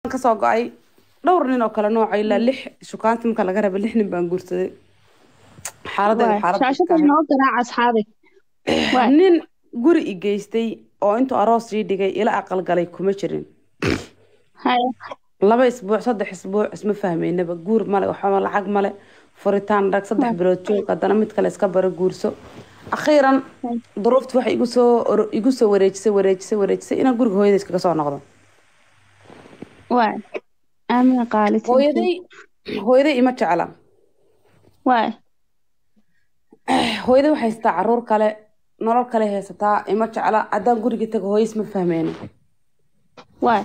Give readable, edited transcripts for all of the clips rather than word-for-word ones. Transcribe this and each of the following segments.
kasoo go-ay dhowr nin oo kale nooca ilaa 6 shukaanti marka laga raba 6 nin baan guursaday xaaladdeedu واي xaalad iska شاشة ahayd نوقع أصحابي واي nin guri i geystay oo intuu aroos ii dhigay ila aqal galay kuma jirin هاي 2 isbuuc 3 isbuuc isma fahmaynaba guur male waxba lacag male furitaan dhag 3 واي bilood joog haddana mid kale iska baro guurso akhiiran duruuftu waxay igu soo wareejisay inaan guriga hooyaday iskaga soo noqdo واي أنا قالت hooyaday hooyaday ima jecla واي hooyaday waxay haysataa caruur kale nolol kale haysataa ima jecla haddaan guriga tago hooyo isma fahmeyno واي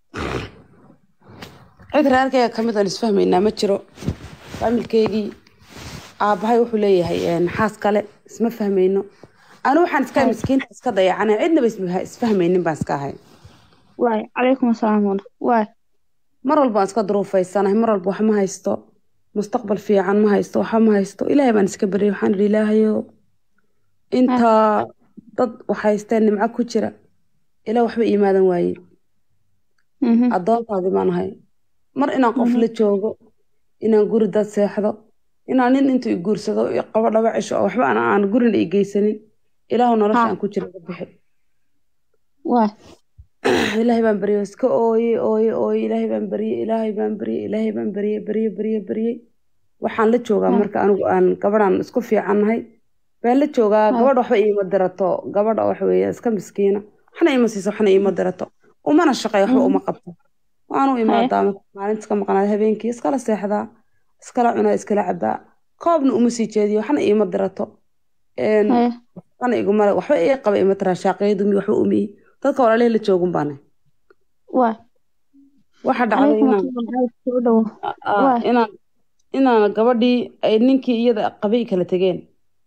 cid reerkayga ka mid aan isfahmaynaa ma jiro faamilkeygii aabbahay wuxuu leeyahay xaas kale isma fahmayno anu waxaan iska هاي miskiinta iska dayacana cidnaba isfahmaynin baan iska ahay واي عليكم السلام ورحمة واي mar walba aan iska duruufaysanahay mar walba wax ma haysto mustaqbal fiican ma haysto waxa ma haysto ilaahay baan iska baryay waxaan idhi ilaahayo هاي inta dad wax haysteen nimco ku jira ilaa waxba iimaadan waaye addoontaadii baan ahay mar inaan qof la joogo inaan guri dad seexdo inaan nin intuu i guursado i qabo dhaba cisho oo waxba aan gurina i geysanin ilaahu nolosha aan ku jira ka bixi واي ilaahay baan baryay iska ooye ilaahay baan baryay waxaan la joogaa هاي marka anigu aan gabadhan isku fiicannahay baan la joogaa هاي gabadh waxba iima dirato gabadha waxa weeye iska miskiina waxna iima siiso waxna iima dirato umana shaqeeyo waxba uma qabto waanu هاي imaadaa maalinta iska maqnaada habeenkii iskala seexdaa iskala cunaa iskala cabaa koobna uma sii jeediyo waxna iima dirato هاي waxna igumale waxba ii qaba ima tiraa shaaqeydumi waxba umiyi dadka walaalihii la joogun baane واي waxa dhacday عليكم inaan السلام ورحمة واي inaan gabadhii ay ninkii iyada qabay kala tegeen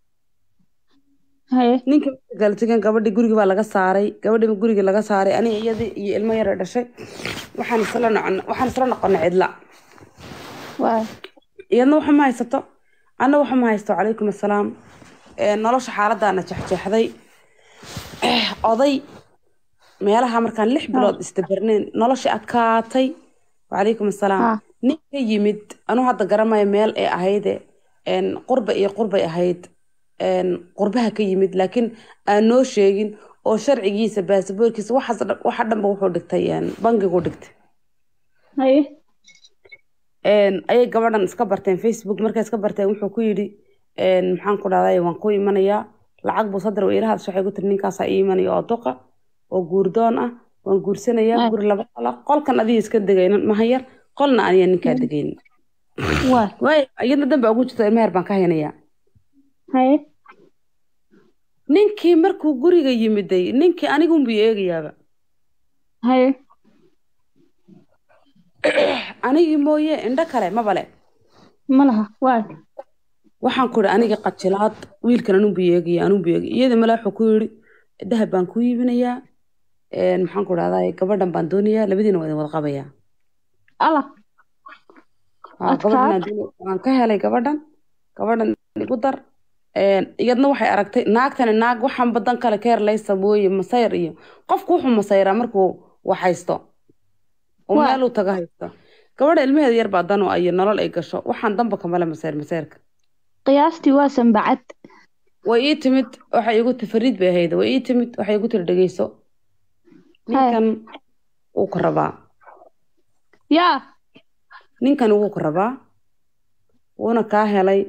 هاي ninkii markay kala tegeen gabadhii gurigii baa laga saaray gabadhii gurigii laga saaray aniga iyadii iyo ilmo yar ee dhashay waxaan isla noqonay cidla واي iyadna waxa ma haysato anna waxa ma haysto calaykum assalaam nolosha xaaladaana jexjeexday oday meelaha markaan 6 هاي bilood istabarneen nolosha adkaatay wacalaykum assalaam ها nin ka yimid anuu hadda garamayo meel ay ahayde qurba iyo qurbay ahayd qurbaha ka yimid laakiin aan noo sheegin oo sharcigiisa baasaboorkiisa waxa dhanba wuxuu dhigtay bangigu dhigtay هاي ayay gabadhan iska barteen facebook markay iska barteen wuxuu ku yidhi maxaan ku dhahday waan ku imanayaa lacag buu sadar ila hadasha waxay ku tiri ninkaasaa ii imanaya oo duqa oo guurdoon ah waan guursanayaa هاي guri 2 qol ah qolkan adiga iska degaynan mahayar qolna aniga ninkaa degayn واي waay iyadna danba ugu jirto ilmaheer baan ka haynayaa هاي ninkii markuu guriga yimiday ninkii anigunbu eegayaaba هاي anigii mooye indho kale mabale ملها واي waxaan ku idhi aniga qajilaad wiilkan anunbu eegaya iyada male wuxuu ku yidhi dahab baan ku iibinayaa maxaan ku dhahdaa gabadhan baan doonayaa labadiina waa idin wada qabayaa الله gabadhan أتكاد waan ka helay gabadhan igu dar iyadna waxay aragtay naagtani naag waxaan badan kale ka herlaysa mooye masayr iyo qofku wuxuu masayraa markuu wax haysto oo واي meel uu taga haysto gabadha ilmaheeda yar baa dan oo ay nolol ay gasho waxaan danba kamale masayrka قياستي واسم بعد way ii timid waxay igu tafariid bay ahayd way ii timid waxay igu tiri dhegeyso هاي ninkan wuu ku rabaa يا ninkan wuu ku rabaa wuuna kaa helay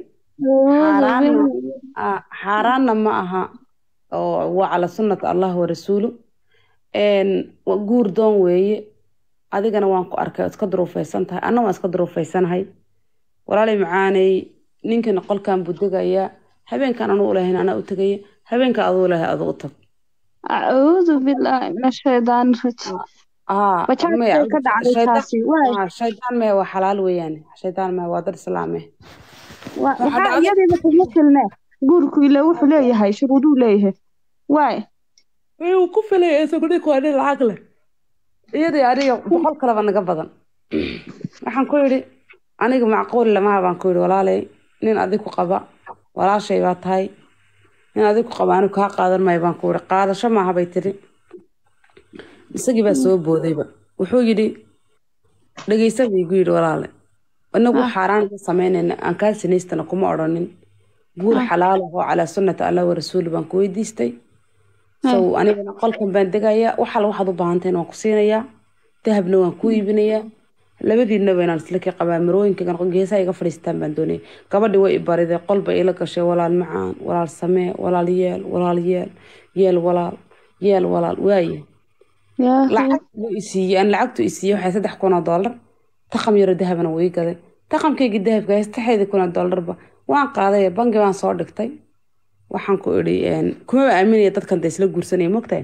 xaaraanna ma aha oo waa cala sunnat allah wa rasuulu guur doon weeye adigana waan ku arkay iska duruufaysan tahay anna waan iska duruufaysanahay walaalay macaanay ninkana qolkan buu degayaa habeenkan anuu ulahayn anaa u tegaya habeenka aduu lahay aduu u tag أعوذ بالله من الشيطان الرجيم بجد كده على تاسي واي shaydaan mehe waa xalaal weeyaane shaydaan mehe waa dad islaame waxaa iyadii ku masilne guurku ilaa wuxuu leeyahay shuruuduu leeyahay waay wuu ku filaya isagu dhig waa nin lacag leh iyadii aniga boqol kaleba naga badan waxaan ku yidhi aniga macquul lamaha baan ku yidhi walaalay nin adig ku qaba walaashay baa tahay nin adig ku qaba anigu kaa qaadan maayo baan ku yidhi qaadasho maaha bay tiri isagii baa soo boodayba wuxuu yidhi dhageysa bay igu yidhi walaale inagu xaaraan ma samaynayna aan kaa sinaystana kuma odhanin guur xalaal ah oo calaa sunnati allah wa rasuuli baan ku weydiistay sow anigana qolkan baan degayaa waxal waxaad u baahantayn waan ku siinayaa dahabna waan ku iibinayaa labadiinaba inaan isla ka qabaa marooyinka geesaha iga fadhiistaan baan doonayay gabadhii way i bariday qolba ila gashay walaal macaan walaal samee walaal yeel walaal yeel yeel walaal yeel walaal waaye lacagtu isiiyey aan lacagtu isiiyey waxay $3,000 taqam yaro dahabna way gaday taqamkayga dahabka $6,000 waan qaaday bangi baan soo dhigtay waxaan ku idhi kuma aaminaya dadkan isla guursanaya mogtahay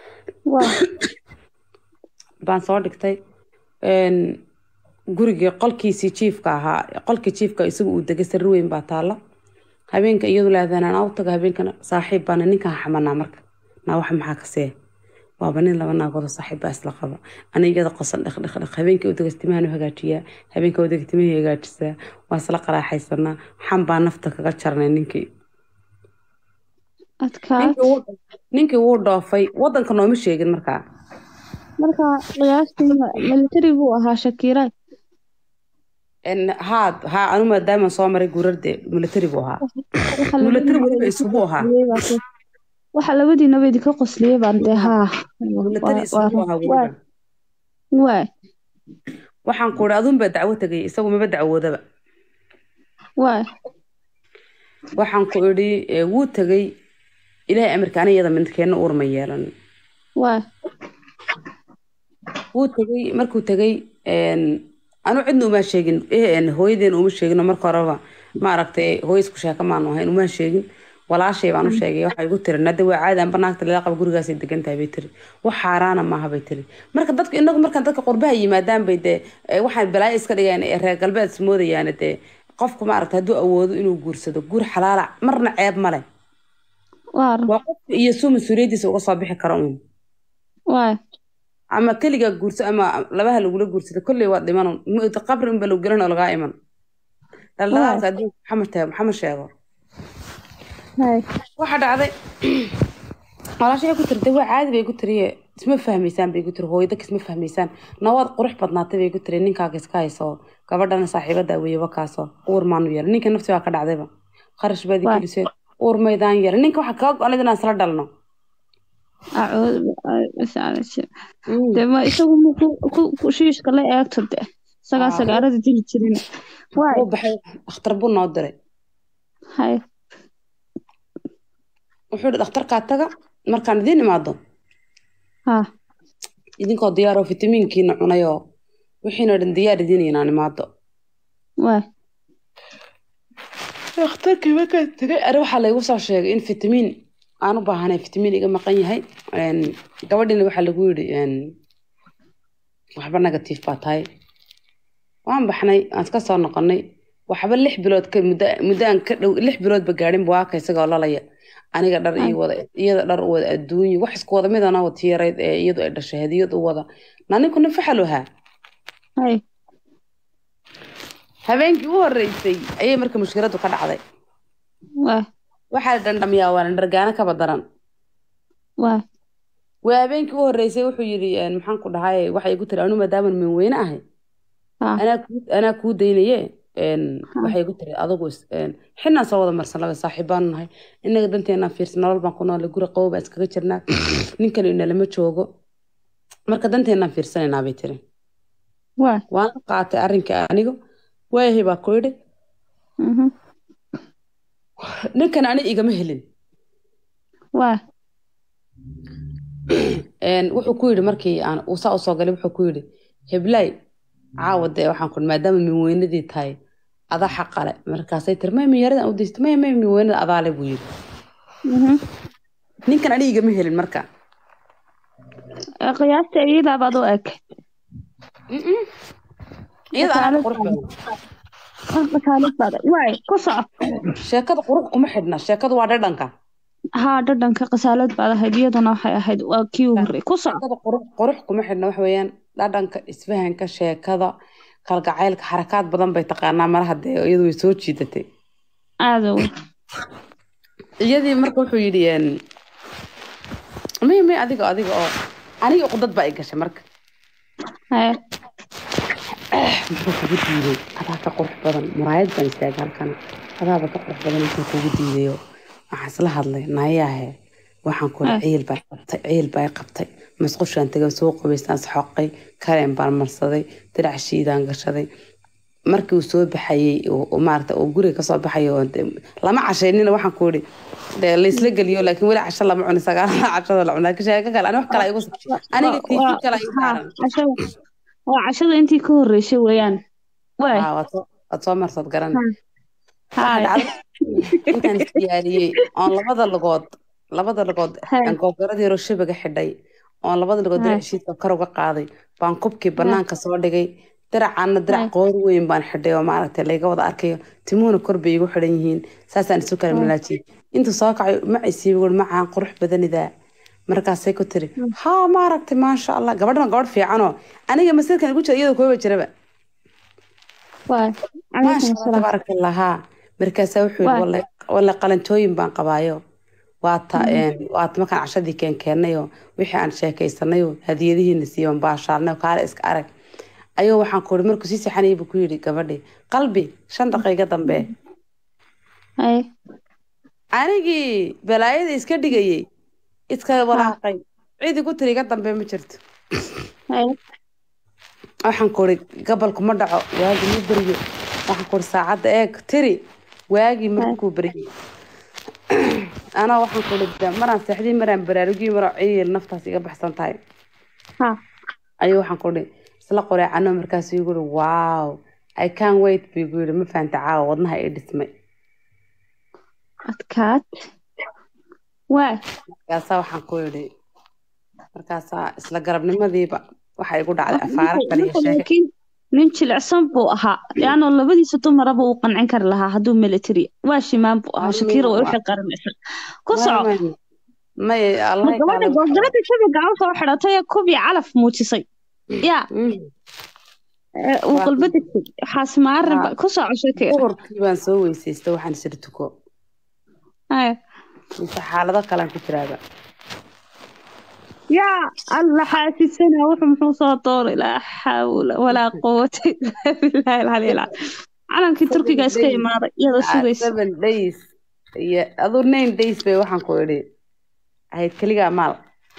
baan soo dhigtay gurigii qolkiisii jiifka ahaa qolkii jiifka isagu uu degay sariir weyn baa taalla habeenka iyadu leedahay aan taga habeenkana saaxiib baan ninkan xamanaa marka naa wax maxaa ka see waaba nin laba naagood saaxiib baa isla qaba anigada qosan dhaq habeenka u degstimahan hagaajiyaa habeenka u degtimaha hagaajisaa waa isla qaraaxaysanaa xan baa nafta kaga jarnay ninkii ninkii wuu dhoofay wadanka nooma sheegin markaa qiyaastii military buu ahaa Shakiira ها أنا ما دائما صامري جورد ملتري بوها ملتري بوها يسبوها waxa labadiina way ka qosliyay baan dehaa ملتري يسبوها waay waxaan ku raadun ba dacwo tagay isagu ma dacwooda waay waxaan ku iri wuu tagay ilaahay amarkaaniyada midkeena uurma yeelan waay wuu tagay markuu tagay أنا عندنا ما شيء إيه هويدين ومش شيء إنه مرة ربع ما ركت هويس كشاك ما إنه هاي وما شيء ولا شيء ما شيء واحد يقول ترى ندوي عادي أنا بناك تلاقي بقول جالس يدق أنت بيتري وحارانا ما هبيتري مرة كدتك إنك مرة كدتك قربها يما دام بيد واحد بلا إسكال يعني الرجال بس سمودي يعني ده قفكم ما ركت هدو أود إنه جورس ده جور حلال مرة عيب ماله وقف يسوم السوريدي سوق صباح كرامون أما كل جا جورس أما لبها لو جل جورس كل وقت دمانهم متقبل إن بلو جلنا الغائما لا صدق محمد شاغر هاي واحد عادي على شيء كنت ردوا عادي بيقول تري اسمه فهميسان بيقول تري هو يدك اسمه فهميسان نواد قرح بدناته بيقول تري نين كاكس كايسو كبردنا صاحبة داوية وكاسو اور مانو ير نين كان نفسه واحد عادي خرج بدي كل شيء اور ميدان ير نين كوا حكاك أنا دنا سرد دلنا أعوذ بس على شيء دما يسوون كوشيش كله أكتر ده سجارة تيجي تشيلين هو بحي اختربون نادرة هاي وحول اختار كاتجا مركان دين ما ضم يدين كود ديار فيتامين كينا عنايا وحين الديار دين يعني ما ضم اختار كيف كان تجي أروح على يوصل شيء إن فيتامين أنا بهانا فيتامين إيجا مقني هاي يعني قبلنا وحلا جود يعني وحبنا قتيف باتاي وعم بحناي أتكسر نقني وحبل لح بلاد مدان لح بلاد بقارن بواقع يسقى الله ليا أنا قدر يقدر الدنيا وحس قوة ميدا أنا وتيرة يدو الشهادة يدو وضع ناني كنا فحلوها هاي هبين جوا الرئيسي أي مركب مشكلته كان عادي waxaa dhandhamiyaa waan dhargaana ka badaran waa habeenkii u horeysay wuxuu yiri maxaan ku dhahay waxa igu tiri anu maadaama min weyn ahay ana ku daynaye waxa igu tiri adigu xinna soo wada marsan laba saaxiibaan nahay inaga danteena fiirsan nolol baan ku nool guri qowba iskaga jirnaa ninkan ina lama joogo marka danteena fiirsanayna bay tiri waan qaatay arrinka anigu waayahay baa ku yiri ninkan ani igama helin wuxuu ku yiri markii aan uu soo galay wuxuu ku yiri heblay caawade waxaan ku maadaama min weynadii tahay ada xaqale markaasay tirmay min yarada u deystay min weynada adaale buu yiri ninkan ani igama helin marka qiyaasta iyada baad u eg iyada aan qurux sheekada qurux kuma xidhna sheekadu waa dhadhanka dhadhanka qasaalad baad ahayd iyaduna waxay ahayd waa kii ugu horreeyay ku soco qurux kuma xidhna wax weeyaan dhadhanka isfahanka sheekada kalgacaylka xarakaad badan bay taqaanaa malaha dee iyadu way soo jiidatay aada iyadii marka wuxuu yidhi may adiga oo aniga qudad baa i gashay marka muxuu kugu diiday adaa ka qurux badan muraayad baan istaaga halkana adaaba ka qurux badan muxuu kugu diidayo waxaan isla hadlay nayaahe waxaan kula ciil baa qabtay masqushaan tagay soo qubaystaan xoqay kareen baan marsaday dirac shiidaan gashaday markii uu soo baxayay oo maarta oo guriga ka soo baxay oo lama cashaynina waxaan ku yiri la isla galiyo laakiin wali casho lama cunin sagaalada cashada la cunaa kashay kale ana wax kale igu aniga TV kale igu saaran waa cashada intii ka horeysay weeyaan way waad soo marsad garan intaan diyaariyay on labada lugood aan googaradii yaro shabaga xidhay on labada lugood diracshiidka kor uga qaaday baan kubkii banaanka soo dhigay diracana dirac qoor weyn baan xidhay oo maaragtay laga wada arkayo timuuna kor bay igu xidhan yihiin saasaan isu kala malaajiyay intuu soo kacay maciisii wal macaan qurux badanidaa markaasay ku tiri haa maaragtay maasha allah gabadhan gabadh fiicanoo aniga masirkan igu jira iyadoo kooba jiraba maasha allah tabaarakallah haa markaasaa wuxuu yidhi walla qalantooyin baan qabaayo waata markaan cashadii keenkeennayoo wixii aan sheekaysanayoo hadiyadihiina siiban baashaarnayo kaale iska arag ayuu waxaan ku uri markuu sii sixanayay buu ku yidhi gabadhii qalbi 5 daqiiqo dambe anigii balaayada iska dhigayay iska walaaqay cidi ku tiri iga dambe ma jirto waxaan ku uri gabalku ma dhaco waagi ma beriyo waxaan ku uri saacadda eeg tiri waagii markuu beriyay أنا واحد كل مرة سحدي مرة براروجي مرة عيل نفطس يجيب حسن تاي أيوة واحد كل سلا قرية عنه مركز يقول واو I can't wait بيقول ما فهمت عاوضناها إيه اسمه أتكات واي مركز واحد كل مركز سلا قربنا ما ذي بقى واحد يقول على أفعال لكن نمشي العصام بوها لأنه اللي بدي ستوم ربو وقنعن كر لها هدوم ميلتري واشي ما بوها شكيرة ويحي قرن كسعو ما الله يقال قلت شبه قعوصة وحراتها كوبي علف موتيصي يا وقلبتك حاس معرب كسعو شكير أوركي بان سوي سيستو حان سرتكو انت حالة كلام كترابة يا الله حاسسنا وحم صوتور لا حول ولا قوة إلا بالله العلي العظيم على كي تركي جالس كي ماضي يلا سويس 7 days يا أظن 9 days بيوحنا كوري هاي كلية مال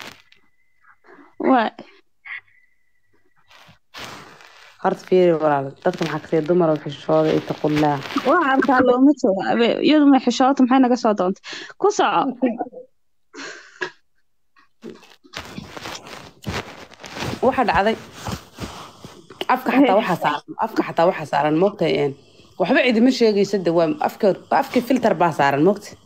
واي خرط فيري ولا تدخل حكتي دمر وحشوات تقول لا وعارف على متى يوم حشوات محينا قصادون كوسع واحد عادي أفكر حتى واحد صار الموقت يعني وحبي عيد مش يجي يسد دوام أفكر فلتر باصار الموقت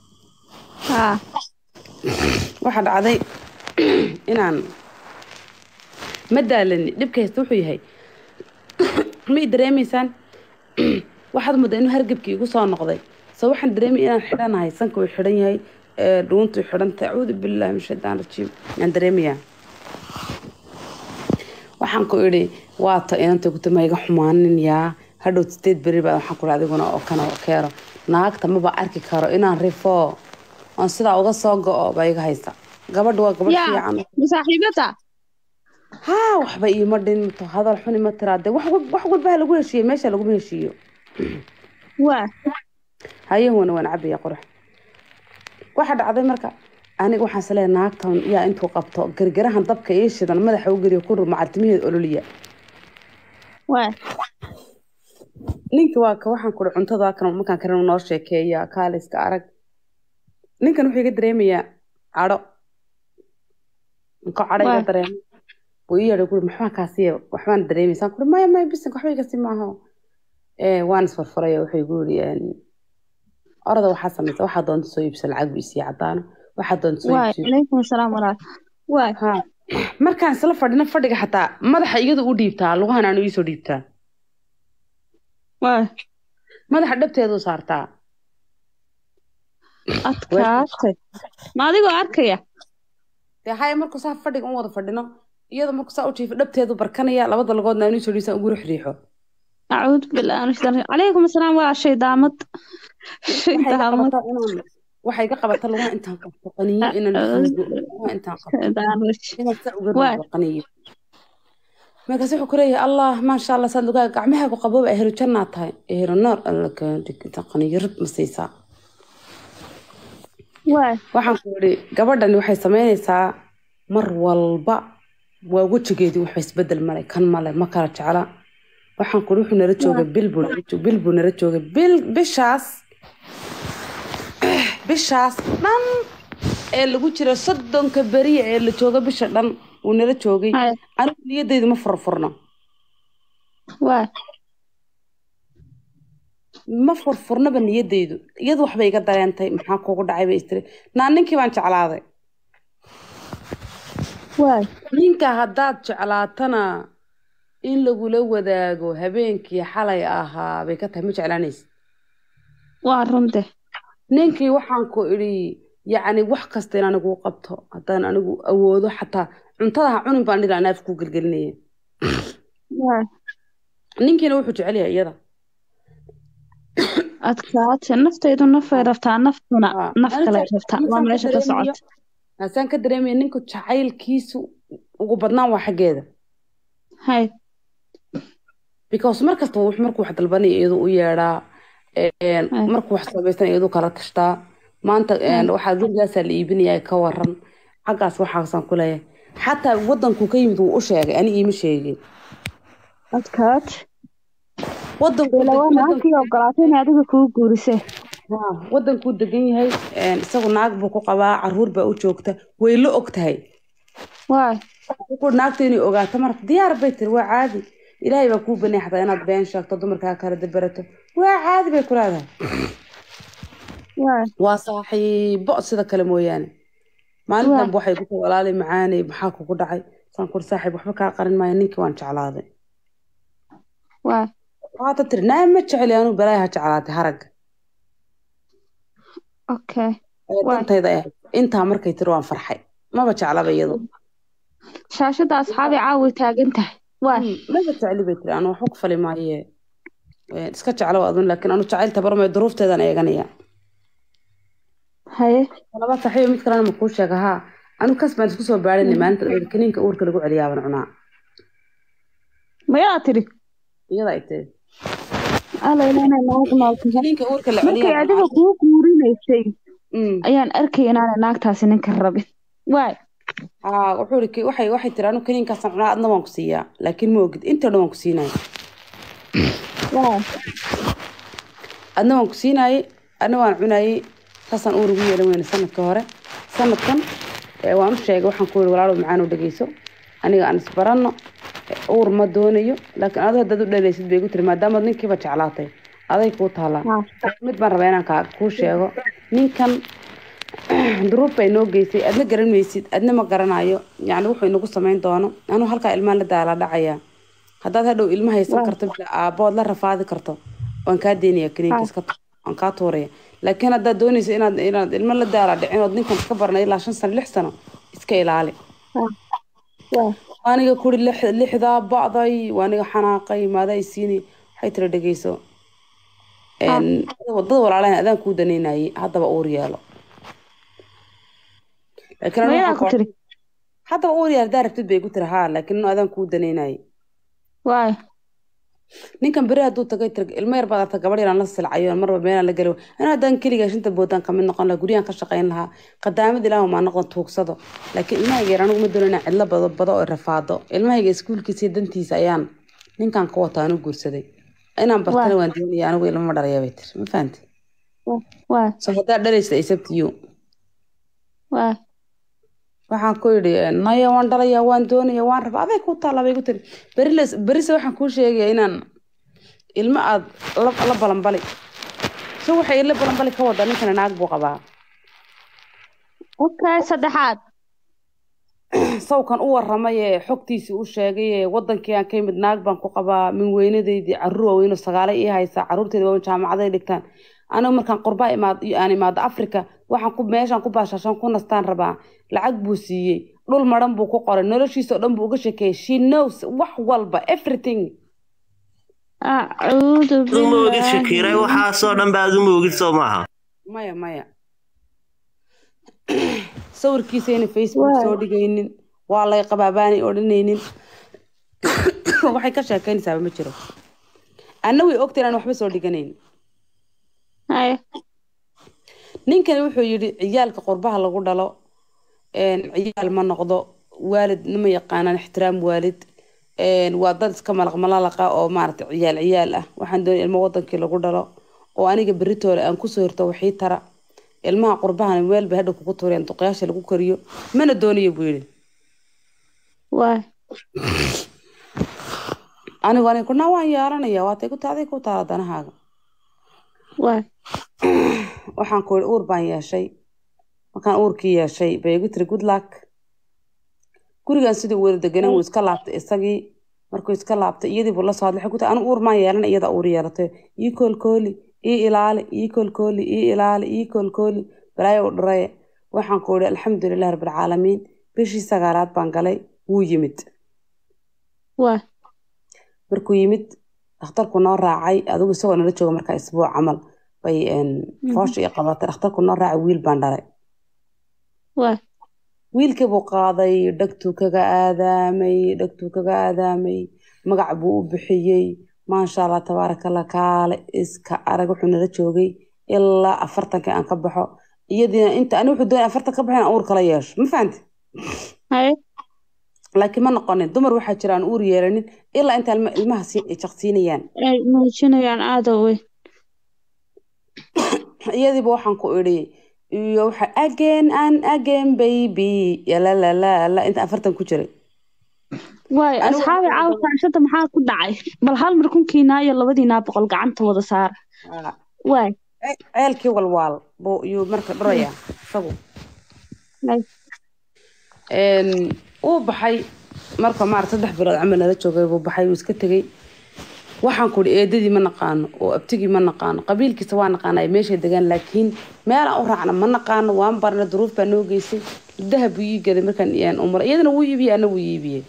واحد عادي إنان مدة لني نبكي يستوحي هاي ما يدريمي سان واحد مدة إنه هرجبك يقصون نقضي سو واحد دريمي إنان حران هاي سانكو يحرين هاي رونتو يحران تعوذ بالله من الشيطان الرجيم يعني دريمي يعني waxaan ku iri waata inanta ku tamayga xumaanin yaa hadhow 8 bari baa waxaan ku raadiguna oo kana oo keero naagta ma ba arki karo inaan rifo aan sida uga soo go'o bayga haysta gabadhu waa gabadh fiican saaxiibata ha waxba iima dhinto hadal xun ima tiraade wax walba lagu heshiiyay meesha lagu heshiiyo waa hayo wana cabiya qurux waxa dhacday marka aniga waxaan saleen naagtan yaa intuu qabto gargarahan dabka ee shidan madaxa u gariyo ku ruma artimiheed ololiya waa ninka waa ka waxaan ku cuntada kan markaan karin noo sheekeeya kaaliska arag ninkan wuxuu iga dareemayaa caro inka caro iga dareem buu ii yiri ku maxaa kaasiyo waxbaan dareemaysan ku ma bisan waxba iga simaaho waan isfarfaray wuxuu igu yiri orada waxa sameeyay waxa doonto soo iibsan lacag bisi cadaan waxaad doonto عليكم السلام ورحمة الله ها markaan isla fadhina fadhiga xataa madaxa iyadu u dhiibtaa lugahan aan u soo dhiibtaa madaxa dhabteedu saartaa adkaatay ma adigoo arkaya hay markuu saa fadhiga u wada fadhino iyada markuu saa u jiifo dhabteedu barkanaya labada lugoodna aan u soo dhiibsan ugu riixo أعوذ بالله من الشيطان عليكم السلام ولا شيء دامت waxay ka qabata lugaha intaan qabto qaniyo inaan intaan qabto inaan sa uga qaniyo markaas wuxuu ku leeyahay allah maasha allah saad lugaa gacmahaagu qabooba ehlu jannaa tahay ehlu naar alla kaadhigta qaniyarad ma siisaa waxaan ku yidhi gabadhani waxay samaynaysaa mar walba waa wejigeedii wax isbedel male kan male ma kala jecla waxaan ku yidhi wuxuu nala joogay bil buu nala joogay bishaas dhan ee lagu jira 30 beriya ee la jooga bisha dhan uu nala joogay anigu niyadeydu ma furfurno ma furfurnaba niyadeydu iyadu waxba iga dareentay maxaa kugu dhacay bay istiri ninkii baan jeclaaday ninka haddaad jeclaatana in lagula wadaago habeenkii xalay ahaa bay ka tahay ma jeclaanaysa waa runte ninkii waxaan ku idhi yacni wax kasta in anigu qabto haddaan anigu awoodo xataa cuntada ha cunin baan dhilaa naaf ku gelgelinaya ninkiina wuxuu jecel yahay iyada adkaate naftaydu nafay rabtaa naftuna naf kale rabtaa waa meesha ka socota asaan ka dareemaya ninku jacaylkiisu ugu badnaan waa xaggeeda because markasta markuu wax dalbanaya iyaduu u yeedhaa markuu wax samaysan iyaduu kala tashtaa maanta waxaa gurigaasaa la iibinaya ka waran xaggaas waxaasaan ku leeyahay xataa wadankuu ka yimid wuu u sheegay ani iima sheegin adkaat wadankii ogolaatay in adiga kuu guurisay wadankuu degan yahay isagu naag buu ku qabaa caruur baa u joogta way la og tahay naagta inay ogaato marka diyaar bay tiri waa caadi ilaahay baa kuu banay xataa inaad been sheegto dumarkaa kala dabarato waa caadi bay ku leedahay waa saaxiibo sida kale mooyaane maalin dambe waxay ku tahay walaalay macaanay maxaa kugu dhacay saan kur saaxiib waxba kaa qarin maayo ninkii waan jeclaaday waata tiri naa ma jeceli anuu balaayaha jeclaatay haragga dantayda ahayd intaa markay tiri waan farxay maba jeclaba iyadu shaashada asxaabi caawi taagan tahay maba jecli bay tiri anu waxba ku fali maaye iska jeclo adun laakiin anu jacayl tabarmay duruufteedan eeganaya laba saxiibo mid kalena ma kuu sheega haa anu kas baan isku soo baadhanay maalinta kaniinka uurka lagu celiyaaban cunaa mayaa tiri iyada ay tiri kaniinka uurka la celiyaa adiga kuu guurinaysay ayaan arkay inaanay naagtaasi ninka rabin wuxuu iri waxay tiri anu kaniinkaasaan cunaa adna waan ku siiyaa laakiin ma ogid inta dhan waan ku siinaya adna waan ku siinayay adna waan cunayay saasaan uur ugu yeelan weyne sanadka hore sanadkan waan u sheegay waxaan ku yiri walaalow macaan u dhegeyso aniga aan isbaranno uur ma doonayo laakiin adoo haddaad u dhalaysid bay igu tiri maadaamaad ninkiiba jeclaatay aday kuu taalaa mid baan rabaa inaan kuu sheego ninkan duruuf bay noo geysay adna garan maysid adna ma garanayo yacni wuxuu inagu samayn doono anuu halkaa ilmaan la daala dhacayaa haddaad hadhow ilma haysan karto aabbood la rafaadi karto waan kaa deynaya kaniinkiiska waan kaa tuuraya laakiin haddaad doonaysa inaad ilmo la daala dhicin ood ninkan iska barnay ilaa 5 sano 6 sano iska ilaali aniga kuri lixdaa bacday waaniga xanaaqay maadaa isiinay waxay tiri dhegeyso wadada walaalahan adaan kuu danaynayay haddaba uur yeelo haddaba uur yeelo haddaa rabtid bay igu tiri haa laakiin inu adaan kuu danaynayay ninkan beri hadduu tagay tir ilmo yar baad arta gabadh yaraan la silcayo marba meelaan la galo anaa haddaan keligaa 5 boodaan kamid noqon lahaa guryahan ka shaqayn lahaa qadaamad ilaahu maa noqon tuugsado laakiin ilmahayga yar anigu ma doonayna cidlo bado oo rafaado ilmahayga iskuulkiisa iyo dantiisa ayaan ninkan ka wataa anu guursaday inaan bartana waan doonaya anigu ilmo ma dhalaya bay tiri ma fahanti so haddaa dhalaysa isabtiyo waxaan ku yidhi naya waan dhalayaa waan doonaya waan rabaa aday kuu taalla bay igu tiri berise waxaan kuu sheegaya inaan ilmo aad la balanbali so waxay la balanbali ka wadaa ninkana naag buu qabaa saddexaad sawkan u warramay xogtiisii u sheegay wadankii aan ka yimid naag baan ku qabaa min weynadeydii carruur waaweyn oo 9 ii haysa carruurteeda waa jaamacaday dhigtaan anigu markaan qurbaa imaado Afrika waxaan meeshaan ku baashashan ku nastaan rabaa lacag buu siiyey dhul maran buu ku qoray noloshiisa oo dhan buu uga sheekeeyay she knows wax walba everything moogid shakiiray waxaasoo dhan baad u moogid soo maaha maya sawirkiisa inay Facebook soo dhigaynin waa lay qabaabaanay odhanaynin waxay ka sheekaynaysaa ma jiro anna way ogtay inaan waxba soo dhiganayn haye ninkani wuxuu yidhi ciyaalka qurbaha lagu dhalo ciyaal ma noqdo waalid nima yaqaanaan ixtiraam waalid waa dad iska malaqmalalaqa oo maaragtay ciyaal ah waxaan doonay ilmo wadankii lagu dhalo oo aniga beritoole aan kusoo hirto wixii tara ilmaha qurbahan meel bay hadha kugu tureen duqyaasha lagu kariyo mana doonayo buu yidhi waay anigu kunaa waan yeelanaya waatay ku taaday ku taala danahaaga waay waxaan ku yidhi uur baan yeeshay markaan uurkii yeeshay bay igu tiri good luck gurigan sidii wada deganan wuu iska laabtay isagii markuu iska laabtay iyadii buu la soo hadlay ku tahay anu uur maan yeelan iyada uur yeelatay ii koolkooli ii ilaali ii koolkooli ii ilaali ii koolkooli balaayo u dhiraye waxaan ku yidhi alxamdulilah rabbilcaalamiin bishii 9aad baan galay wuu yimid waay markuu yimid dhakhtarku noo raacay adigu isagoo nala jooga markaa isbuuc camal bay foosha iyo qabatay dhakhtarku noo raacay wiil baan dhalay waay wiilkii buu qaaday dhagtuu kaga aadaamay magac buu u bixiyey maasha allah tabaarakallah kaale iska arag wuxuu nala joogay ilaa 40 aan ka baxo iyadiina inta ani wuxuu doonay 40 ka baxin aan uur kala yeesho ma fahanti haye laakiin ma noqonin dumar waxaa jira aan uur yeelanin ilaa inta ilmaha jaqsiinayaan ay muujinayaan aada weyn iyadiiba waxaan ku idhi iyo waxa again baby la inta 40 ku jiray waay asxaabi caawinta maxaa ku dhacay bal hal mar kunkiina iyo labadiina boqol gacanta wada saar waay ceelkii walwaal buu iyo marka dhoraya isagu uu baxay marka maarta 3 bilood camal nala joogay buu baxay uu iska tagay waxaan ku eedadii ma naqaan oo abtigii ma naqaan qabiilkiisa waa naqaanay meesha degan laakiin meel aan u raacna ma naqaan waan barna duruuf baa noo geysay dahab uu ii gaday markaan iyaan umar iyadana wuu iibiyay ana wuu iibiyay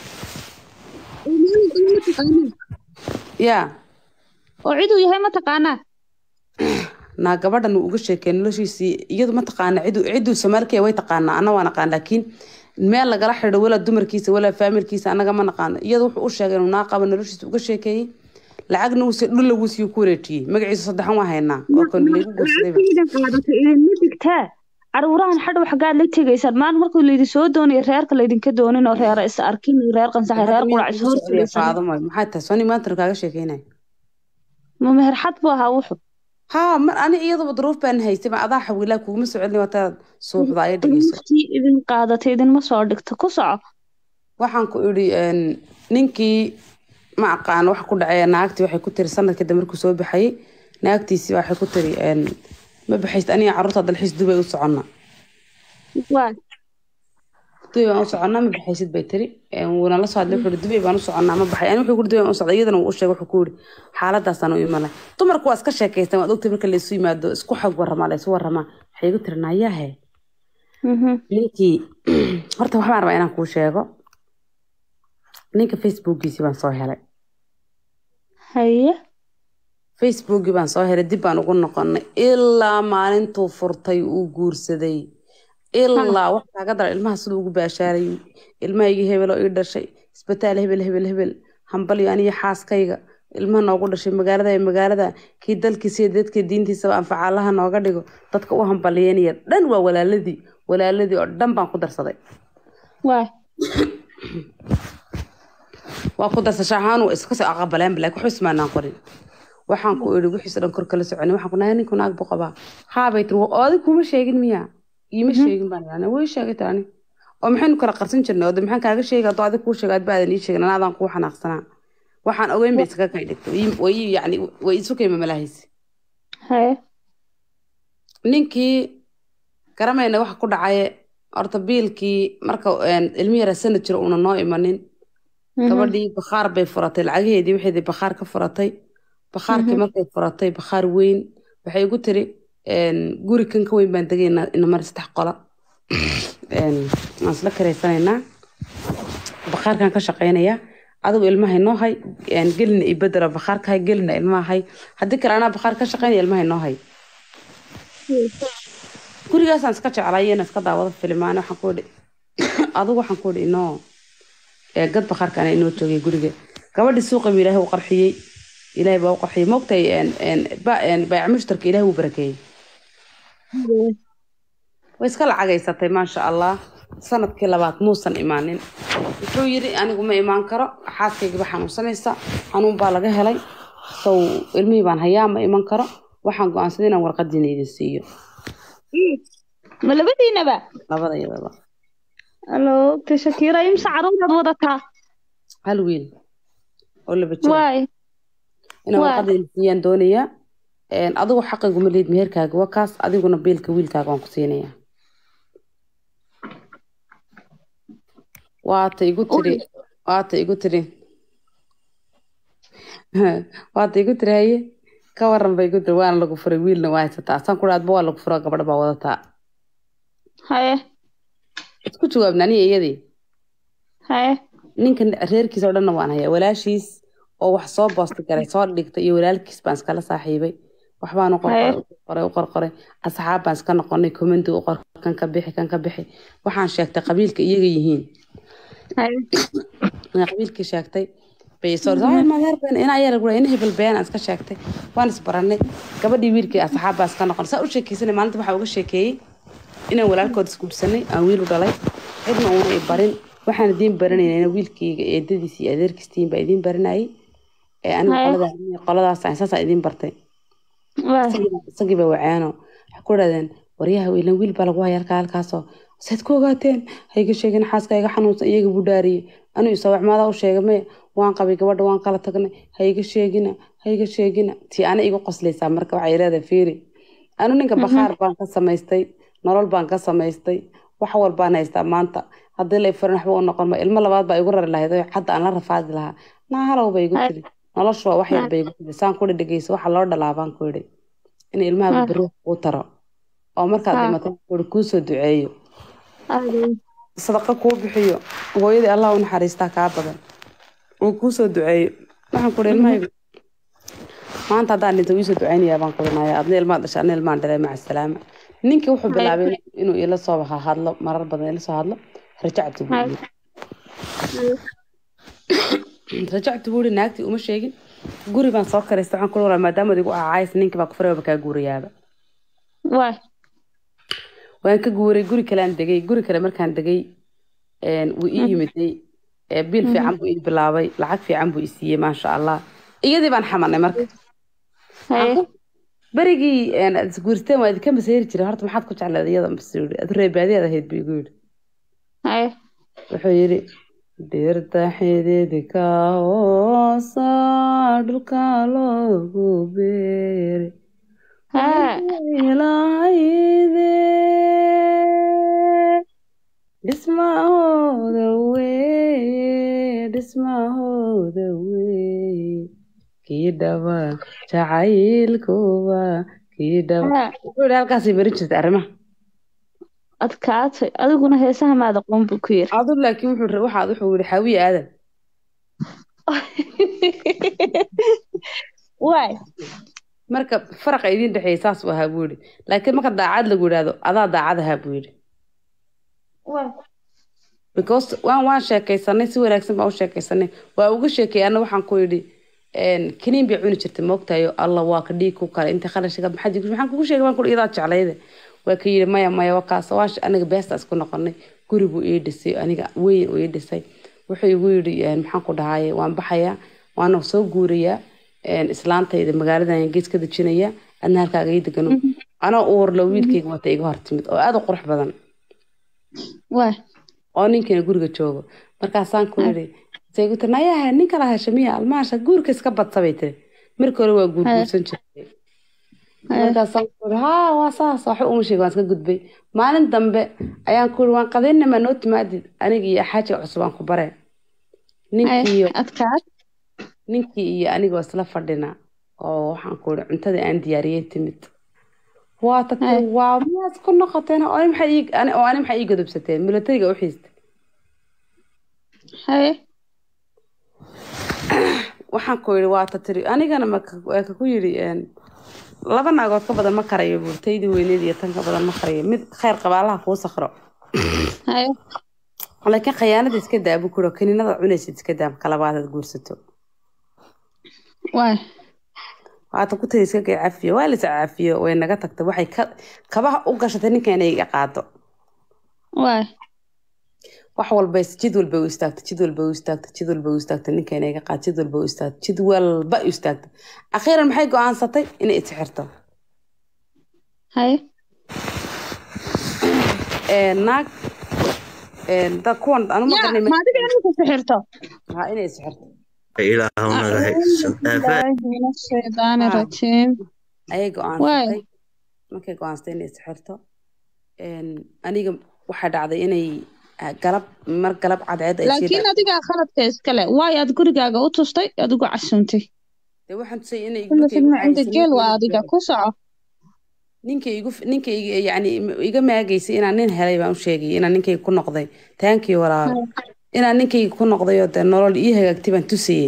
ya oo ciduu yahay ma taqaanaa naa gabadhan uu uga sheekay noloshiisii iyadu ma taqaana ciduu Soomaalkee way taqaanaa ana waa naqaan laakiin meel lagala xidho wala dumarkiisa wala faamilkiisa anaga ma naqaan iyadu wuxuu u sheegay inuu naaqaba noloshiisa uga sheekeeyay lacagna uu si dhul lagu sii ku wareejiyay magaciisa saddexan waa haynaa oo kan lagu guursaday ma digtaa caruurahan xadh waxgaad la tegaysaan maan markuu leeydi soo doonay reerka leedinka doonin oo reer is arkin reer qansax reer qurac is horseedaysan maxay tahay soo nimaanta kaaga sheekeynay ma meherxad buu ahaa wuxuu ها أنا إيضا بظروف بأن هاي ما أضاح ولا كوم مسعودني وتا صوح ضايع دقيسة. إذن قادت إذن ما صادق تقصع. waxaan ku iri ninkii ma aqaan wax ku dhacay naagtii waxay ku tiri sanadka damarku soo baxay naagtiisi waxay ku tiri ma baxayst aniga carruurta dalxiis Dubai u soconna waa Dubai u soconna ma baxaysid bay tiri wana la soo hadlay wuxuu Dubai baan u soconnaa ma baxay ani wuxuu ku Dubai u socday iyadana uu sheegay wuxuu ku iri xaaladaas aan u imanay dumarku waa iska sheekaystaan waad ogtay marka la isu yimaado isku xog warama la isu warama waxay ku tiri naayahay ninkii horta waxaan rabaa inaan kuu sheego ninka Facebookiisa baan soo helay haye Facebook baan soo helay dib baan ugu noqonay ilaa maalintuu furtay uu guursaday ilaa wax kaga dar ilmaha sidoo ugu baashaaray ilmahayga hebel oo ii dhashay isbitaal hebel hambaliyo aniga xaaskayga ilmaha noogu dhashay magaalada kii dalkiisa dadka diintiisa anfacaalaha nooga dhigo dadka u hambaliyeynaya dhan waa walaaladii oo dhan baan ku darsaday waa ku darsasho ahaan oo iska soo aqbaleen bilaa wax ismaanaan qorin waxaan ku iri wixii dhan kor kala soconay waxaan ku nahay ninku naag buu qabaa haabay tir oodi kuma sheegin miya iima sheegin baan yani way sheegay tani oo maxaynu kala qarsan jirnay oo maxaan kaaga sheegay adoo adiga ku sheegay baadan ii sheegay anaadan ku xanaaqsanaa waxaan ogeyn bay iska kay dhigtay way yani way isu kayma malaahis haye ninkii garamayna wax ku dhacay horta biilkii marka ilmihiisa sanad jiro una noo imanin gabadhii bakhaar bay furatay lacageedii wixii bakhaar ka furatay bakhaarkii markay furatay bakhaar weyn waxay ugu tiri guri kan ka weyn baan degaynaa ina mar 3 qola aan isla kareysanaynaa bakhaarkan ka shaqeynaya adigu ilmaha inoo hay gelina ibadara bakhaarka hay gelina ilmaha hay haddii kale anaa bakhaar ka shaqeynaya ilmaha inoo hay gurigaasaan iska jeclaayeen iska daawada filimaan adigu waxaan ku idhi inoo gad bakhaarka ana inoo joogay guriga gabadhi suuqa ilaahay u qarxiyay ilaahay baa u qarxiyay moogtay baac mushtarka ilaahay u barakeeyey way iska lacagaysatay maasha allah sanadkii labaad muusan imaanin wuxuu yidhi anigu ma imaan karo xaaskaygiba xanuunsanaysa xanuun baa laga helay sow ilmihii baan hayaa ma iman karo waxaan go-aansaday inaan warqadiina idin siiyo ma labadiinaba labada iyadaba allo tashakiira imsa caruuraad wadataa hal wiil oo laba jir waay inaan warqadiina siiyaan doonayaa adigu xaqiguma leed meherkaaga waa kaas adiguna biilka wiilkaaga waan ku siinayaa waata igu tiri haye ka waran bay igu tiri waana lagu furay wiilna waa haysataa saan ku dhaadba waa lagu fura gabadha baa wadataa haye isku jawaabna aniga iyadii haye ninkan reerkiisa oo dhanna waan hayaa walaashiis oo wax soo boosti galay soo dhigtay iyo walaalkiis baan iskala saaxiibay waxbaan u qorqoray asxaab baan iska noqonay commenti u qor kan ka bixi waxaan sheegtay qabiilka iyaga yihiin qabiilkii sheegtay bay soo madeerben in ayaa lagu in hebel been iska sheegtay waan isbaranay gabadhii wiilkii asxaab baan iska noqon saa u sheekaysanay maalinta waxa uga sheekeeyay inaan walaalkood isguursanay aan wiil u dhalay cidna uuna i barin waxaan idiin baranayna wiilkayga eedadiis iyo adeerkiistiin baa idiin baranayay aniga qoladaas saasa idiin bartay isagii baa wacaano waxay ku dhahdeen waryaha weylan wiil baa lagu haya halkaasoo saad ku ogaateen hayga sheegin xaaska iga xanuunsan iyaga buu dhaariyey anuu isawacmaadaa u sheegay maya waan qabay gabadha waan kala tagnay hayga sheegina tii ana igu qoslaysaa marka waxay leedahay fiiri anu ninka bakhaar baan ka samaystay nolol baan ka samaystay wax walbaan haystaa maanta haddii la ifarin waxba u noqon ma ilmo labaad baa igu rari lahayd oo hadda aan la rafaadi lahaa naahalow bay igu tiri noloshu waa wax yar bay igu tiri saan ku dhegeyso waxa loo dhalaabaan ku yidhi in ilmaha beri u taro oo markaad dhimato kuu soo duceeyo sadaqa kuu bixiyo hooyadii allah u naxariistaa kaa badan uu kuu soo duceeyo waxaan ku yidhi ilmahaygu maanta haddaan dhinto wiisoo duceynayaa baan qabanayaa adna ilmaad dhashay adna ilmaan dhalay maca salaama ninkii wuxuu bilaabay inuu ila soo hadlo marar badan ila soo hadlo rajactu buu yidhi naagtii uma sheegin guri baan soo karaystay waxaan ku waraa maadaama igu acaaysa ninkii baa ku furayba kaa guurayaaba waan ka guuray guri kale aan degay guri kale markaan degay wuu ii yimiday biil fiican buu ii bilaabay lacag fiican buu ii siiyey maasha allah iyadii baan xamanay marka berigii guursteen waa idinka masayri jiray horta maxaad ku jecleed iyada ad reebaadiyaad ahayd buu igu yidhi wuxuu yidhi dhirta xididka hoosa dhulka loogu beeray ilaahayde dhismahooda weye kii dhaba jacaylkuba kii dhaba wuxuu yidhi halkaasay marin jirtay arrimaha adkaatay adiguna heesaha maad aqoon buu ku yiri adu laakiin wuxuu yidhi xaawiye aadan marka faraqa idiin dhexeeya saas u ahaa buu yidhi laakiin marka daacad lagu yidhaahdo adaa daacad ahaa buu yidhi because waan sheekaysanay si wanaagsan baan u sheekaysanay waa uga sheekeeyay anna waxaan ku yidhi kaniin bay cuni jirtay moogtayo alla waa ka dhiig ku kale inta kharashka maxaan kugu sheegay baan ku idaa jeclayde waa ka yidhi maya wakaas waash aniga beesta isku noqonay guri buu ii dhisay aniga weyn uu ii dhisay wuxuu igu yidhi maxaan ku dhahaye waan baxayaa waana soo guurayaa islaantayda magaaladan gees ka dejinaya adna halkaaga ii degano anoo uurlo wiilkayga wata iga hortimid oo aad u qurux badan oo ninkiina guriga joogo markaasaan ku yidhi saygu tiri nayaha nin kala hesha miya almaasha guurka iska badsabay tiri markii hore waa guurguursan jirtay markaasaan ku yidhi haa waa saas waxba uma sheegay waan iska gudbay maalin dambe ayaan ku yidhi waan qadaynama noo timaadid aniga iyo xaajiga cusub aan ku bare ninkii iyo aniga waa isla fadhina oo waxaan ku yidhi cuntadii aan diyaariyey timid waa tagtay waa miyaad ku noqoteen oo ani maxay ii godobsateen milatariga u xiistay waxaan ku yidhi waa tatiri anigana ku yidhi laba naagood ka badan ma karayo buurtaydii weyneed iyo tan ka badan ma karayo mid khayr qabaalaha kuu sakro laakiin khayaanada iska daa buu kuro kaniinada cunaysid iska daa kalabaadaad guursato waay waata ku tiri iska kay cafiyo waa la is cafiyo way naga tagtay waxay kabaha u gashatay ninka inay iga qaado waay wax walba jid walba u istaagtay jid walba u istaagtay jid walba u istaagtay ninka inay iga qaado jid walba u istaagtay jid walba u istaagtay akhiiran maxay go'aansatay inay isxirto haye naag dad kuwan anu ma garanay ma adiga inay ku sixirto ha inay isxirto ilaahu naga haysan min ashaydaani rajiim ayay go'aansatay markay go'aansatay inay isxirto aniga waxaa dhacday inay galab cadceed ay laakiin adiga khaladka iskale waay aad gurigaaga u tustay adigu casuuntay dee waxaan tusay inay inta geel waa adiga ku soco ninka yani iga maagaysay inaan nin helay baan u sheegay inaan ninkayga ku noqday taankii walaalo inaan ninkayga ku noqdayoo dee nolol ii hagaagtay baan tusayey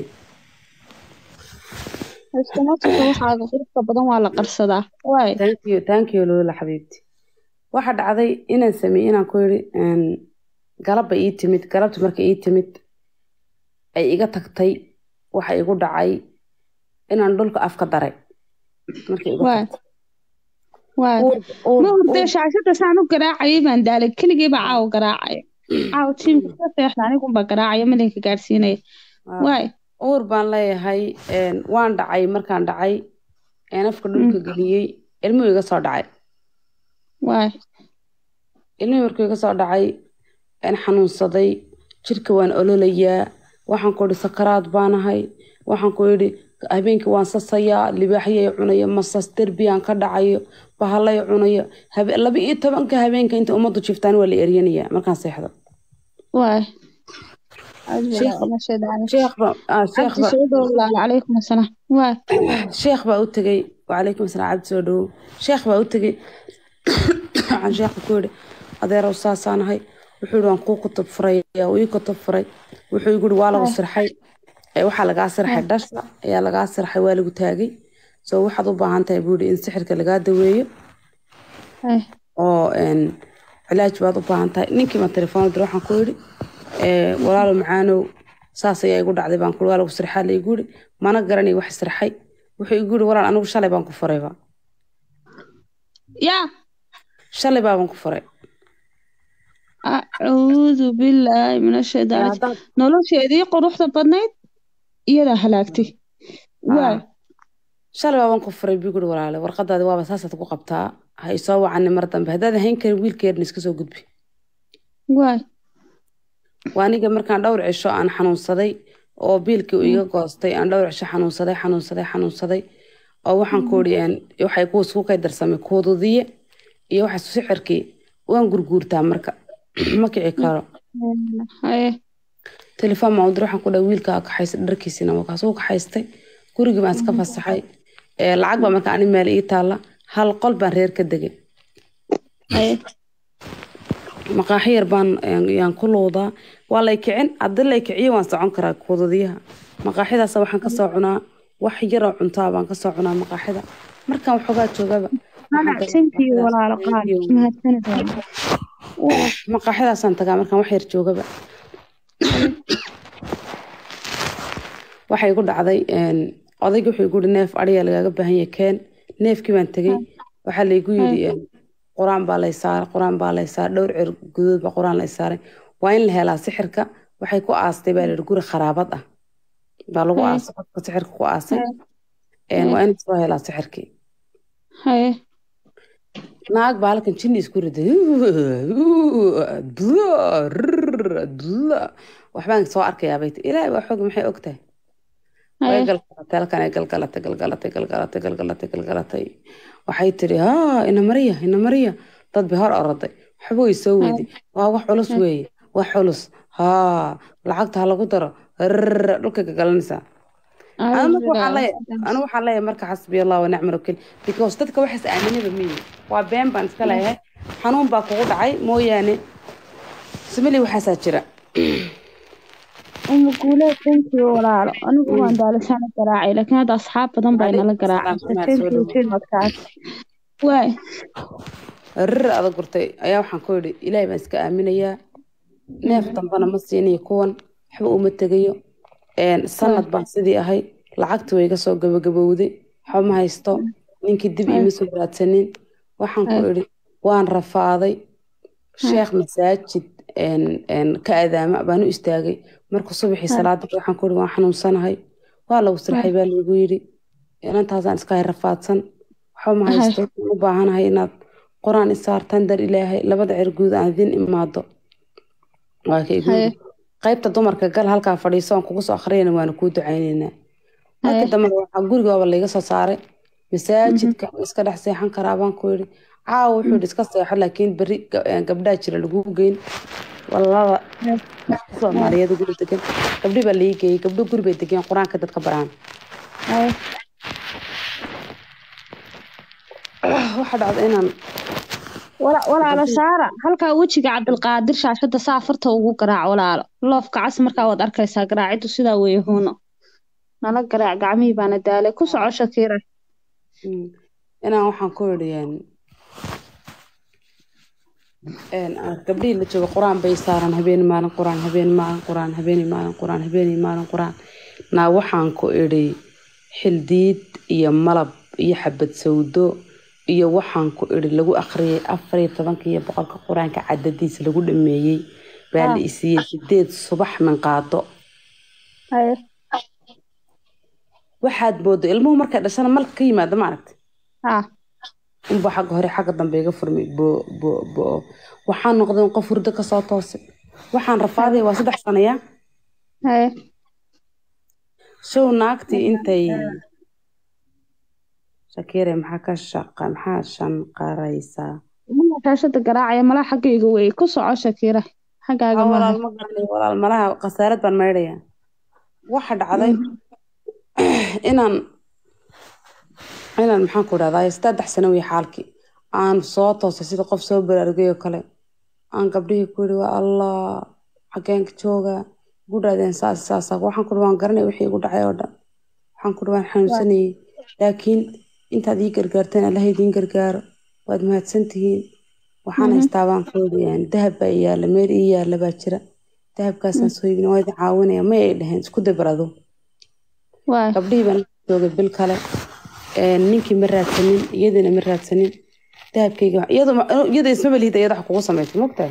iskamatika waxaaga quruxda badan waa la qarsadaa waay taankii loola xabiibti waxa dhacday inaan sameeyey inaan ku yidhi galabba ii timid galabta marka ii timid ay iga tagtay waxa igu dhacay inaan dhulka afka daray marka iga tagtay ma hurdee shaashada saan u garaacayay baan daalay keligii baa caawa garaacaya caawa tiimka ka seexda anigunbaa garaacaya malinka gaadhsiinaya waay uur baan leeyahay waan dhacay markaan dhacay afka dhulka geliyey ilmuhu iga soo dhacay waay ilmihii markuu iga soo dhacay xanuunsaday jirka waan ololayaa waxaan ku idhi sakaraad baanahay waxaan ku idhi habeenkii waan sasayaa libaaxyay cunaya masas derbiyaan ka dhacayo bahalay cunaya 12 habeenka inta ummaddu jiftaan waa la eryanayaa markaan seexdo waay sheekh baa u tegey wacalaykum asalaam cabdi soo dhowow sheekh baa u tegey waxaan sheekha ku yidhi adeerow saasaanahay wuxuu yidhi waan kuu kutub furay uu ii kutub furay wuxuu igu yidhi waa lagu sirxay waxaa lagaa sirxay dhasha ayaa lagaa sirxay waa lagu taagay soo waxaad u baahan tahay buu yidhi in sixirka lagaa daweeyo oo cilaaj baad u baahan tahay ninkii baan telefoon dir waxaan ku yidhi walaalo macaanow saas ayaa igu dhacday baan kuli waa lagu sirxaa la igu yidhi mana garanay wax sirxay wuxuu igu yidhi walaal anigu shalay baan ku furayba yaa shalay baan ku furay acuudu billaahi min ashaydaani nolosheedii quruxda badnayd iyadaa halaagtay waay shalay baan ku furay buu yidhi walaale warqadaadi waaba saasaad ku qabtaa ha isoo wacani mar dambe haddaad hayn karin wiilkeedna iska soo gudbi waay waa aniga markaan dhowr cisho aan xanuunsaday oo biilkii iga goostay aan dhowr cisho xanuunsaday oo waxaan ku idhi waxay ku isku kay darsamay kuududiye iyo waxa sixirkii waan gurguurtaa marka ma kici karo telefoon ma u dir waxaan ku dhahay wiilkaa kaxaystay dharkiisina waa kaasuu kaxaystay gurigii baan iska fasaxay lacag baa marka ani meel ii taalla hal qol baan reer ka degay maqaaxi yar baan yaan ku luudaa waa lay kicin haddii lay kiciyo waan socon karaa kuududiyaha maqaaxidaas waxaan ka soo cunaa wax yaroo cuntaa baan ka soo cunaa maqaaxida markaan waxoogaa joogaba maqaaxidaasaan tagaa markaan wax yar joogaba waxay igu dhacday odaygi wuxuu igu yidhi neef adhiya lagaaga baahan yahay keen neefkii baan tegey waxaa laygu yidhi qur-aan baa lay saaray dhowr cer gudood baa qur-aan lay saaray waa in la helaa sixirka waxay ku aastay baa layidhi guri kharaabad ah baa lagu aasay qofka sixirka ku aasay waa in soo helaa sixirkii naag baa halkan jinni isku riday waxbaan soo arkayaa bayt ilaahay waa xog maxay og tahay way galgalatay halkan ay galgalatay waxay tiri ina mariya dad bay hor oroday waxba way soo weyday waa wax culus weeye wax culus lacagta ha lagu daro dhulka gagalanaysaa anu waxaan leeyahay marka xasbi allah wa nicma wakiil because dadka waxaas aaminaba miyi waa been baan iska leeyahay xanuun baa kugu dhacay mooyaane samali waxaasaa jira guulee thank you walaalo anigu waan daalashaana garaacay laakiin hadda asxaab badan baa inala garaacay waay adag gurtay ayaa waxaan ku yidhi ilaahay baan iska aaminayaa neef dambana ma siinayo kuwan waxba uma tegayo sanad baan sidii ahay lacagta way iga soo gabagabowday waxba ma haysto ninkii dib iima soo raadsanin waxaan ku idhi waan rafaaday sheekh masaajid ka adaama baan u istaagay marka subaxii salaada waxaan ku idhi waan xanuunsanahay waa lagu sirxay baa lagu yidhi inantaasaan iska hay rafaadsan waxba ma haysto waxaan u baahanahay inaad qur-aan isaartaan dar ilaahay labada cerguud aan idin imaado waa ka igu qaybta dumarka gal halkaa fadhiiso aan kugu soo akhriyana waana kuu ducaynaynaa markii dambe waxaa gurigaaba layga soo saaray masaajidka iska dhex seexan karaa baan ku yidhi caawa wuxuu yidhi iska seexo laakiin berri gabdhaa jira laguu geyn walaba soomaaliyada guri degan gabdhi baa lai geeyey gabdho guri bay degeen qur-aanka dadka baraan waxaa dhacda inaan walaalo saara halkaa wejiga cabdilqaadir shaashada saafarta ugu garaac walaalo loofka cas markaa waad arkaysaa garaaciddu sidaa weeye huuno nala garaac gacmihii baana daalay ku soco shakiira inaan waxaan ku idhi gabdhihii la jooga qur-aan bay saaran habeen maalin qur-aan habeen maalin qur-aan habeen maalin qur-aan habeen maalin qur-aan naa waxaan ku idhi xildiid iyo malab iyo xabad sawdo iyo waxaan ku idhi lagu akhriyay 14 boqolka qur-aanka cadadiisa lagu dhameeyey baa la isiiyey 8 subax min qaado waxaad boodo ilmuhu markay dhashana malka ka yimaada ma aragtay unba xagga hore xagga dambe iga furmay waxaan noqday qof hurdo kasoo toosay waxaan rafaaday waa 3 sanaya show naagtii intay shakiire maxaa shanqaraysaa shaashada garaacaya malaha xaggayga weeye ku soco shakiira xaggaaga walaal malaha khasaarad baan maydhayaa waxa dhacday inaan maxaan ku dhahdaa 3 sano way xaalkii aan soo toosay sida qof soo baraarugay oo kale aan gabdhihii ku yidhi waa allah xageenka jooga gudhaadeen saas waxaan ku waan garanay wixii igu dhacay oo dhan waxaan ku waan xanuunsanayay laakiin intaad ii gargaarteen allaha idiin gargaaro waad mahadsantihiin waxaan haystaa baan foodayaan dahab baa yaala meel ii yaala baa jira dahabkaasaan soo iibina waa idin caawinaya may ay dhaheen isku dabarado gabdhihii baan joogay bil kale ninkii ma raadsanin iyadina ma raadsanin dahabkayga iyada ismaba lihida iyada wax kugu samaysay mogtahay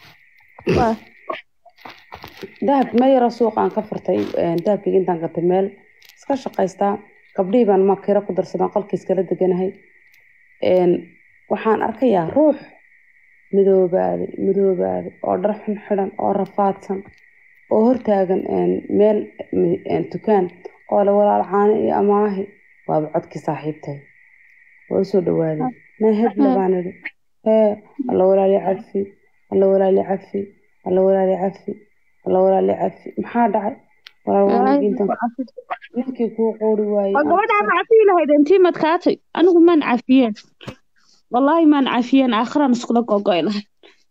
dahab ma yaro suuqaan ka furtay dahabkayga intaan gatay meel iska shaqaystaa gabdhihii baan makiro ku darsadaan qolkii iskala deganahay waxaan arkayaa ruux madoobaaday oo dhar xun xidhan oo rafaadsan oo hortaagan meel dukaan oo la walaal caano iyo amaahi waaba codkii saaxiibtay waa usoo dhawaaday ma hebla baan idhi alla walaali cafi alla walaali cafi alla walaali cafi alla walaali cafi maxaa dhacay ninkii kuu qoori waayey gabadhaan cafiyi lahayd intii madkaatay anigu maan cafiyeen wallaahi maan cafiyeen aakhiran iskula gogoy lahayd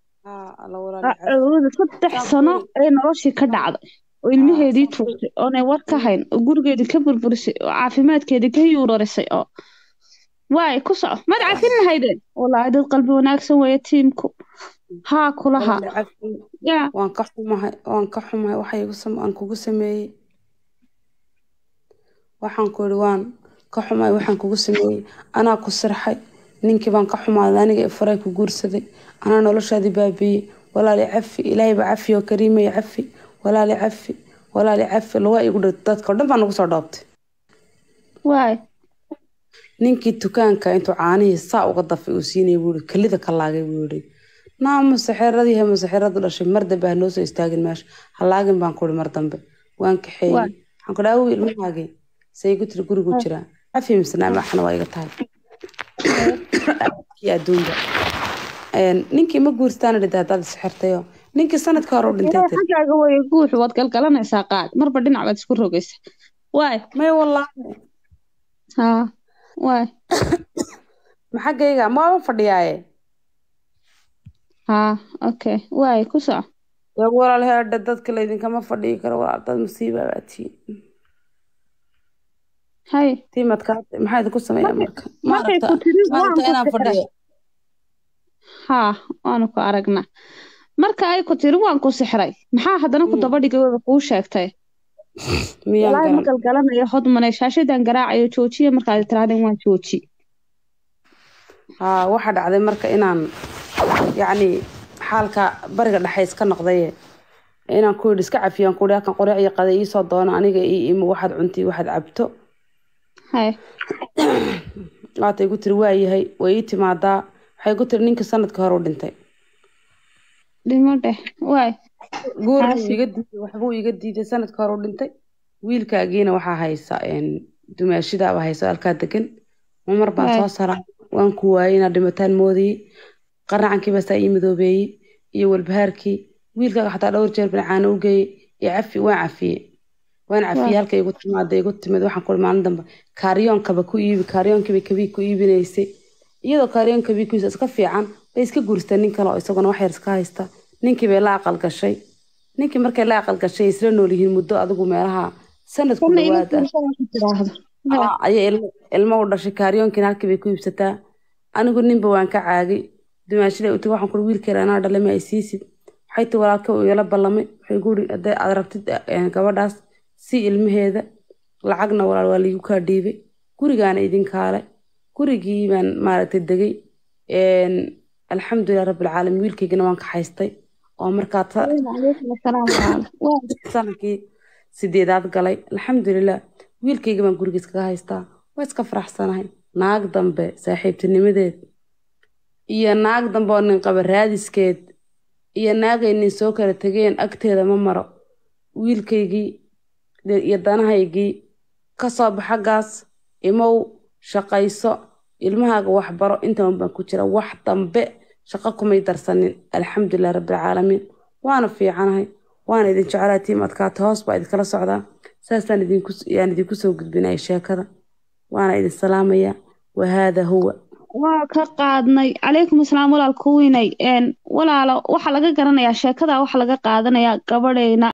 3 sano ee noloshii ka dhacday oo ilmaheedii tuurtay oonay war ka hayn oo gurigeedii ka burburisay oo caafimaadkeedii ka yuurarisay oo waay ku soco mad cafin lahaydeen wallaahi dad qalbi wanaagsan weeye tiimku haa kulaha waan ka xumahay waxaan kugu sameeyey waxaan ku idhi waan ka xumahay waxaan kugu sameeyey anaa ku sirxay ninkii baan ka xumaaday aniga faray ku guursaday anaa noloshaadii baabiyey walaali cafi ilaahay baa cafi oo kariimaya cafi walaali cafi lagaa igu dhigtay dadka oo dhan baa nagu soo dhoobtay ninkii dukaanka intuu caanihii saa uga dafay uu siinayay buu yidhi kelida ka laagay buu yidhi naa masixiradu dhashay mar dambe ha noo soo istaagin meesha halaagin baan ku ihi mar dambe waan kaxeeyey waxaan ku dhaha ilmahaagay saygu tiri gurigu jiraa cafi misnaa maxna waa iga tahay adduunka ninkii ma guurstaan dhida haddaad isxirtayo ninkii sanadka hore u dhintay xaggaaga way guux waad galgalanaysaa qaad marba dhinac baad isku rogaysa may wallaahi maxaggayga maaba fadhiyaaye okay ku soco walaal heerdha dadka laydinkama fadhiyi karo walaal dad musiiba baa tihiin tiimadka maxaa idinku sameeyaa marka maaragta inaan fadhiyo waanu ku aragnaa marka ay ku tiri waan ku sixray maxaa haddana ku daba dhigay wada kuu sheegtay miyaan والله ما garan قال قلنا يا خد من شاشة قراعة جوجية مركز ترى ما جوجي haa waxaa dhacday marka inaan yacni xaalka bariga dhexe iska noqdaye inaan ku yidhi iska cafiyaan ku yidhi halkan qoraac iyo qada iisoo doono aniga ii imo waxaad cunti waxaad cabto هاي waatay igu tiri waayahay way ii timaadaa waxay igu tiri ninka sanadka hore u dhintay دمده واي guur buu حاسب iga diiday waxbuu iga diiday sanadka hore u dhintay wiilkaagiina waxaa haysa dumaashidaaba haysa halkaa degan mar baan واي soo saraa waan ku waayay inaad dhimataan moodayey qaracankii baasaa ii midoobeeyey iyo walbahaarkii wiilkaaga xataa dhowr jeer binacaana u geeyey iyo cafi waan cafiyey واي halka igu timaada igu timid waxaan ku maalin dambe kaariyoonkaba ku iibi kaariyoonkibay kabii ku iibinaysay iyadoo kaariyoon kabii ku iska fiican bay iska guursatay nin kale oo isaguna wax yar iska haysta ninkii bay la aqal gashay ninkii markay la aqal gashay isla nool yihiin muddo adigu meelaha sanad ku كنا إلى dhawaad ah كل تراهد واي ayay ilmo u dhashay kaaryoonkiina halkii bay ku iibsataa anigu ninba waan ka caagay dumaashida uti waxaan kuri wiilkeeda anaa dhalay ma ay siisid waxay ti walaalka uu igala ballamay waxay guri hadday aad rabtid gabadhaas si ilmaheeda lacagna walaal waa liigu kaa dhiibay gurigaana idinkaale gurigii baan maaragtay degay alxamdulilah rabbilcaalamiin wiilkaygana waan ka haystay oo markaa عليكم السلام ورحمة واي sanadkii 8aad galay alxamdulilah wiilkayga baan gurigiis kaga haystaa waa iska faraxsanahay naag dambe saaxiibtinimadeed iyo naag dambe oo nin qaba raadiskeed iyo naagay nin soo kala tegeen agteeda ma maro wiilkaygii iyo danahaygii ka soo baxagaas imow shaqayso ilmahaaga waxbaro intaan baan ku jira wax dambe shaqo kumay darsanin alxamdulilah rabbilcaalamiin waana fiicanahay waana idin jeclaa tiim adkaata hoos baa idinkala socdaa saasaan idinku soo gudbinaya sheekada waana idin salaamaya wahaada huwa waa ka qaadnay calaykum asalaam walaal kuwiinay walaalo waxa laga garanayaa sheekada waxa laga qaadanayaa gabadheena